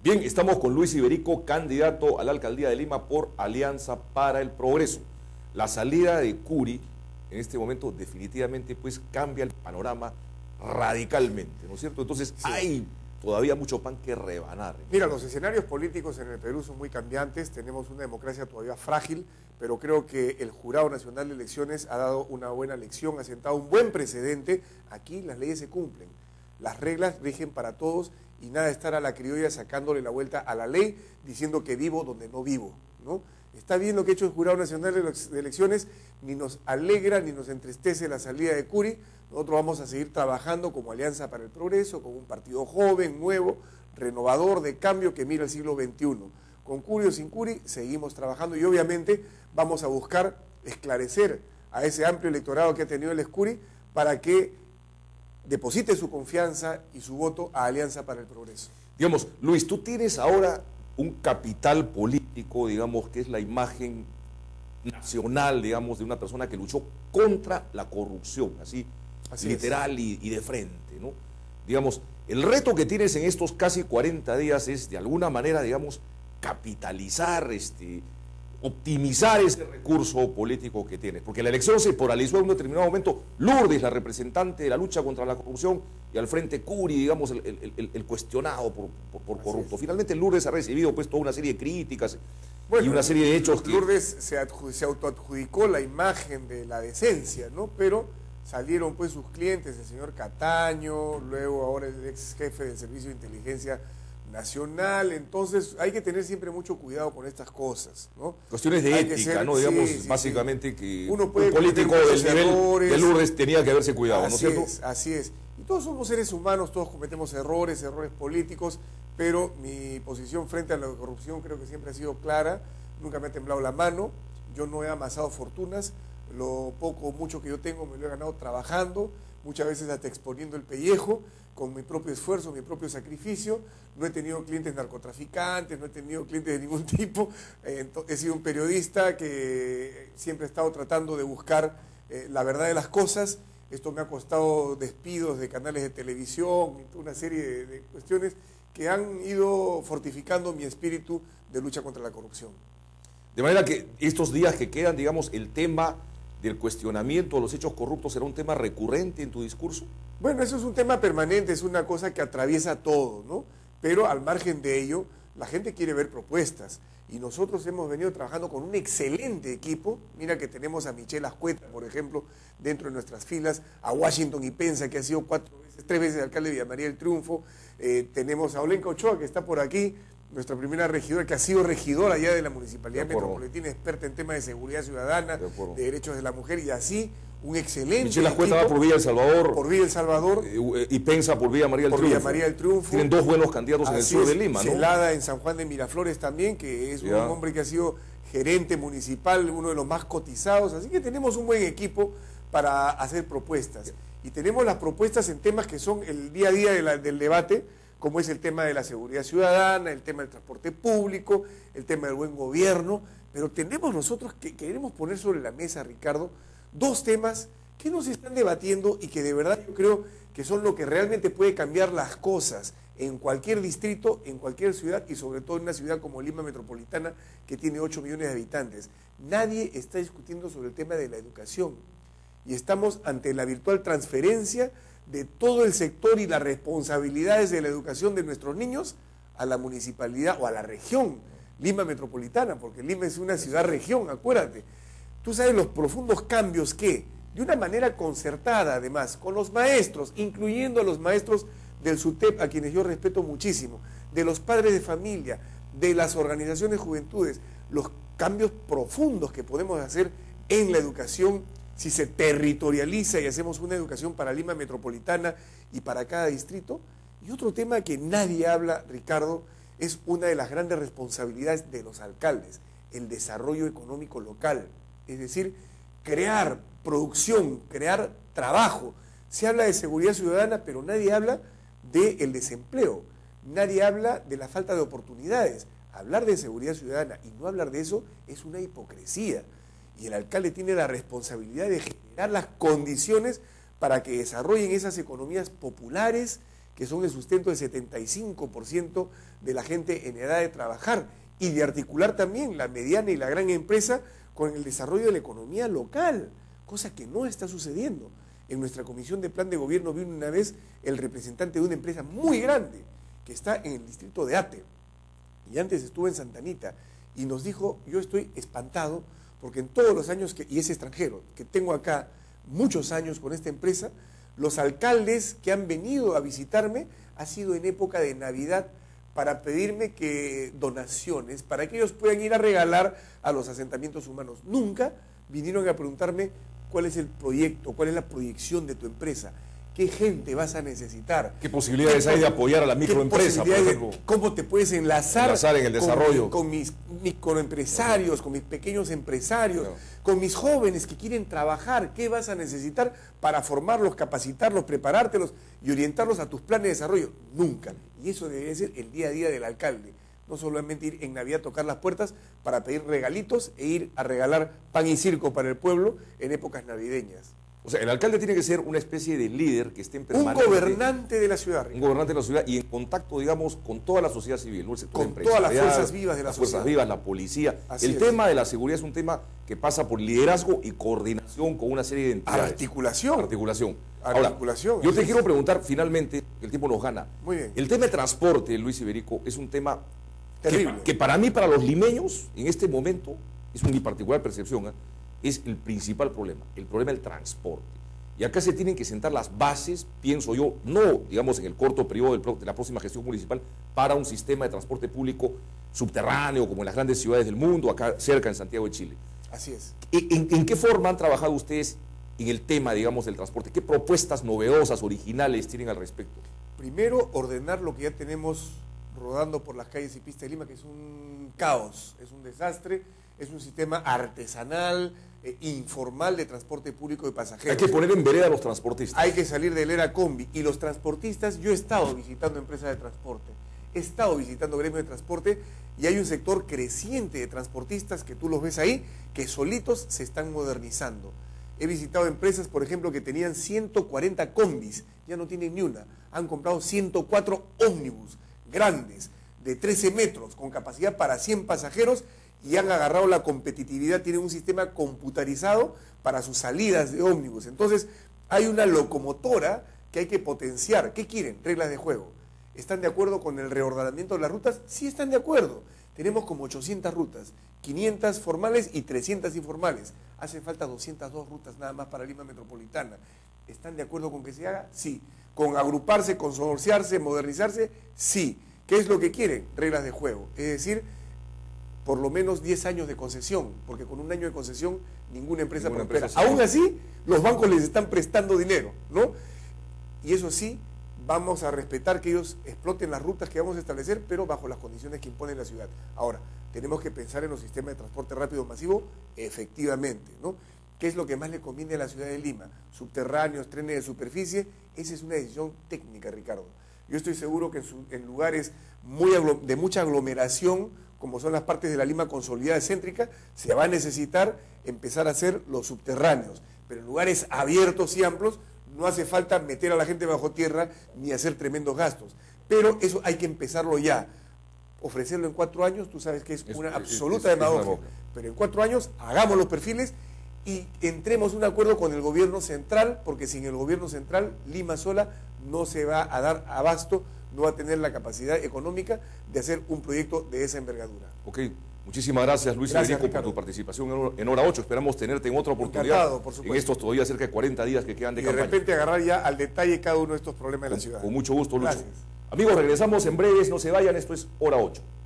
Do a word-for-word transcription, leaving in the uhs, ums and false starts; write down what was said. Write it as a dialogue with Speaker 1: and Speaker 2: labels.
Speaker 1: Bien, estamos con Luis Iberico, candidato a la alcaldía de Lima por Alianza para el Progreso. La salida de Curi en este momento definitivamente pues cambia el panorama radicalmente, ¿no es cierto? Entonces sí, hay todavía mucho pan que rebanar.
Speaker 2: Mira, los escenarios políticos en el Perú son muy cambiantes, tenemos una democracia todavía frágil, pero creo que el Jurado Nacional de Elecciones ha dado una buena lección, ha sentado un buen precedente. Aquí las leyes se cumplen, las reglas rigen para todos y nada de estar a la criolla sacándole la vuelta a la ley, diciendo que vivo donde no vivo, ¿no? Está bien lo que ha hecho el Jurado Nacional de Elecciones, ni nos alegra ni nos entristece la salida de Curi. Nosotros vamos a seguir trabajando como Alianza para el Progreso, como un partido joven, nuevo, renovador, de cambio, que mira el siglo veintiuno. Con Curi o sin Curi seguimos trabajando y obviamente vamos a buscar esclarecer a ese amplio electorado que ha tenido el Escuri para que deposite su confianza y su voto a Alianza para el Progreso.
Speaker 1: Digamos, Luis, tú tienes ahora un capital político, digamos, que es la imagen nacional, digamos, de una persona que luchó contra la corrupción, así, así literal y, y de frente, ¿no? Digamos, el reto que tienes en estos casi cuarenta días es, de alguna manera, digamos, capitalizar, este, optimizar ese recurso político que tienes, porque la elección se polarizó en un determinado momento. Lourdes, la representante de la lucha contra la corrupción, y al frente Curi, digamos, el, el, el, el cuestionado por, por, por corrupto. Finalmente Lourdes ha recibido pues toda una serie de críticas, bueno, y una serie de hechos que...
Speaker 2: Lourdes se, se autoadjudicó la imagen de la decencia, ¿no? Pero salieron pues sus clientes, el señor Cataño, luego ahora el ex jefe del Servicio de Inteligencia Nacional. Entonces hay que tener siempre mucho cuidado con estas cosas, ¿no?
Speaker 1: Cuestiones de
Speaker 2: hay
Speaker 1: ética,
Speaker 2: ser,
Speaker 1: ¿no? Digamos,
Speaker 2: sí, sí,
Speaker 1: básicamente
Speaker 2: sí.
Speaker 1: que
Speaker 2: uno puede
Speaker 1: un político del nivel
Speaker 2: errores,
Speaker 1: de Lourdes tenía que haberse cuidado,
Speaker 2: así
Speaker 1: ¿no es cierto?
Speaker 2: Es, así es. Y todos somos seres humanos, todos cometemos errores, errores políticos, pero mi posición frente a la corrupción creo que siempre ha sido clara, nunca me ha temblado la mano, yo no he amasado fortunas, lo poco o mucho que yo tengo me lo he ganado trabajando, muchas veces hasta exponiendo el pellejo, con mi propio esfuerzo, mi propio sacrificio. No he tenido clientes narcotraficantes, no he tenido clientes de ningún tipo. Eh, he sido un periodista que siempre he estado tratando de buscar eh, la verdad de las cosas. Esto me ha costado despidos de canales de televisión, una serie de, de cuestiones que han ido fortificando mi espíritu de lucha contra la corrupción.
Speaker 1: De manera que estos días que quedan, digamos, el tema del cuestionamiento de los hechos corruptos será un tema recurrente en tu discurso.
Speaker 2: Bueno, eso es un tema permanente, es una cosa que atraviesa todo, ¿no? Pero al margen de ello, la gente quiere ver propuestas. Y nosotros hemos venido trabajando con un excelente equipo. Mira que tenemos a Michelle Ascueta, por ejemplo, dentro de nuestras filas, a Washington Ipenza, que ha sido cuatro veces, tres veces alcalde de Villa María del Triunfo. Eh, tenemos a Olenka Ochoa, que está por aquí, nuestra primera regidora, que ha sido regidora ya de la Municipalidad de Metropolitana, experta en temas de seguridad ciudadana, de, de derechos de la mujer, y así un excelente
Speaker 1: Michelle Ascueta va por Villa El Salvador.
Speaker 2: Por Villa El Salvador.
Speaker 1: Eh, y Pensa por Villa María del
Speaker 2: por
Speaker 1: Triunfo.
Speaker 2: Villa María del Triunfo.
Speaker 1: Tienen dos buenos candidatos así en el sur
Speaker 2: es,
Speaker 1: de Lima, ¿no?
Speaker 2: Celada en San Juan de Miraflores también, que es ya. un hombre que ha sido gerente municipal, uno de los más cotizados. Así que tenemos un buen equipo para hacer propuestas. Ya. Y tenemos las propuestas en temas que son el día a día de la, del debate, como es el tema de la seguridad ciudadana, el tema del transporte público, el tema del buen gobierno. Pero tenemos nosotros que queremos poner sobre la mesa, Ricardo, dos temas que nos están debatiendo y que de verdad yo creo que son lo que realmente puede cambiar las cosas en cualquier distrito, en cualquier ciudad y sobre todo en una ciudad como Lima Metropolitana, que tiene ocho millones de habitantes. Nadie está discutiendo sobre el tema de la educación y estamos ante la virtual transferencia de todo el sector y las responsabilidades de la educación de nuestros niños a la municipalidad o a la región Lima Metropolitana, porque Lima es una ciudad-región, acuérdate. Tú sabes los profundos cambios que, de una manera concertada además, con los maestros, incluyendo a los maestros del SUTEP, a quienes yo respeto muchísimo, de los padres de familia, de las organizaciones de juventudes, los cambios profundos que podemos hacer en la educación si se territorializa y hacemos una educación para Lima Metropolitana y para cada distrito. Y otro tema que nadie habla, Ricardo, es una de las grandes responsabilidades de los alcaldes, el desarrollo económico local, es decir, crear producción, crear trabajo. Se habla de seguridad ciudadana, pero nadie habla del desempleo, nadie habla de la falta de oportunidades. Hablar de seguridad ciudadana y no hablar de eso es una hipocresía. Y el alcalde tiene la responsabilidad de generar las condiciones para que desarrollen esas economías populares que son el sustento del setenta y cinco por ciento de la gente en edad de trabajar, y de articular también la mediana y la gran empresa con el desarrollo de la economía local, cosa que no está sucediendo. En nuestra comisión de plan de gobierno vino una vez el representante de una empresa muy grande que está en el distrito de Ate, y antes estuvo en Santa Anita, y nos dijo: yo estoy espantado porque en todos los años, que, y es extranjero, que tengo acá muchos años con esta empresa, los alcaldes que han venido a visitarme ha sido en época de Navidad para pedirme que donaciones, para que ellos puedan ir a regalar a los asentamientos humanos. Nunca vinieron a preguntarme cuál es el proyecto, cuál es la proyección de tu empresa, qué gente vas a necesitar.
Speaker 1: ¿Qué posibilidades ¿Qué hay de apoyar a la microempresa, por ejemplo?
Speaker 2: ¿Cómo te puedes enlazar,
Speaker 1: enlazar en el desarrollo?
Speaker 2: Con, con mis microempresarios, con mis pequeños empresarios, no. con mis jóvenes que quieren trabajar? ¿Qué vas a necesitar para formarlos, capacitarlos, preparártelos y orientarlos a tus planes de desarrollo? Nunca. Y eso debe ser el día a día del alcalde. No solamente ir en Navidad a tocar las puertas para pedir regalitos e ir a regalar pan y circo para el pueblo en épocas navideñas.
Speaker 1: O sea, el alcalde tiene que ser una especie de líder que esté en permanente...
Speaker 2: Un gobernante de la ciudad.
Speaker 1: Un gobernante de la ciudad y en contacto, digamos, con toda la sociedad civil, ¿no? El sector
Speaker 2: con todas las fuerzas vivas de la
Speaker 1: las
Speaker 2: sociedad.
Speaker 1: fuerzas vivas, la policía.
Speaker 2: Así
Speaker 1: el
Speaker 2: es.
Speaker 1: tema de la seguridad es un tema que pasa por liderazgo y coordinación con una serie de entidades.
Speaker 2: Articulación.
Speaker 1: Articulación.
Speaker 2: Articulación.
Speaker 1: Ahora, yo te quiero preguntar, finalmente, el tiempo nos gana.
Speaker 2: Muy bien.
Speaker 1: El tema de transporte, Luis Iberico, es un tema
Speaker 2: terrible.
Speaker 1: Que, que para mí, para los limeños, en este momento, es mi particular percepción, ¿eh? es el principal problema, el problema del transporte. Y acá se tienen que sentar las bases, pienso yo, no, digamos, en el corto periodo del, de la próxima gestión municipal, para un sistema de transporte público subterráneo, como en las grandes ciudades del mundo, acá cerca en Santiago de Chile.
Speaker 2: Así es.
Speaker 1: ¿En, en qué forma han trabajado ustedes en el tema, digamos, del transporte? ¿Qué propuestas novedosas, originales tienen al respecto?
Speaker 2: Primero, ordenar lo que ya tenemos rodando por las calles y pistas de Lima, que es un caos, es un desastre, es un sistema artesanal, eh, informal de transporte público de pasajeros.
Speaker 1: Hay que poner en vereda a los transportistas.
Speaker 2: Hay que salir del era combi. Y los transportistas, yo he estado visitando empresas de transporte, he estado visitando gremios de transporte, y hay un sector creciente de transportistas que tú los ves ahí, que solitos se están modernizando. He visitado empresas, por ejemplo, que tenían ciento cuarenta combis, ya no tienen ni una. Han comprado ciento cuatro ómnibus grandes, de trece metros, con capacidad para cien pasajeros, y han agarrado la competitividad, tienen un sistema computarizado para sus salidas de ómnibus. Entonces, hay una locomotora que hay que potenciar. ¿Qué quieren? Reglas de juego. ¿Están de acuerdo con el reordenamiento de las rutas? Sí están de acuerdo. Tenemos como ochocientas rutas, quinientas formales y trescientas informales. Hace falta doscientas dos rutas nada más para Lima Metropolitana. ¿Están de acuerdo con que se haga? Sí. ¿Con agruparse, consorciarse, modernizarse? Sí. ¿Qué es lo que quieren? Reglas de juego. Es decir, por lo menos diez años de concesión, porque con un año de concesión ninguna empresa
Speaker 1: ninguna
Speaker 2: prospera.
Speaker 1: Empresa
Speaker 2: Aún así, los bancos les están prestando dinero, ¿no? Y eso sí, vamos a respetar que ellos exploten las rutas que vamos a establecer, pero bajo las condiciones que impone la ciudad. Ahora, tenemos que pensar en los sistemas de transporte rápido masivo, efectivamente, ¿no? ¿Qué es lo que más le conviene a la ciudad de Lima? Subterráneos, trenes de superficie. Esa es una decisión técnica, Ricardo. Yo estoy seguro que en, su, en lugares muy de mucha aglomeración, como son las partes de la Lima consolidada céntrica, se va a necesitar empezar a hacer los subterráneos. Pero en lugares abiertos y amplios no hace falta meter a la gente bajo tierra ni hacer tremendos gastos. Pero eso hay que empezarlo ya. Ofrecerlo en cuatro años, tú sabes que es, es una absoluta demagogia. Pero en cuatro años hagamos los perfiles y entremos en un acuerdo con el gobierno central, porque sin el gobierno central, Lima sola no se va a dar abasto, no va a tener la capacidad económica de hacer un proyecto de esa envergadura.
Speaker 1: Ok, muchísimas gracias, Luis Iberico, por tu participación en Hora ocho. Esperamos tenerte en otra oportunidad.
Speaker 2: Encantado, por supuesto.
Speaker 1: En estos todavía cerca de cuarenta días que quedan de
Speaker 2: y
Speaker 1: campaña.
Speaker 2: de repente agarrar ya al detalle cada uno de estos problemas de la ciudad.
Speaker 1: Con mucho gusto, Lucho.
Speaker 2: Gracias.
Speaker 1: Amigos, regresamos en breves, no se vayan, esto es Hora ocho.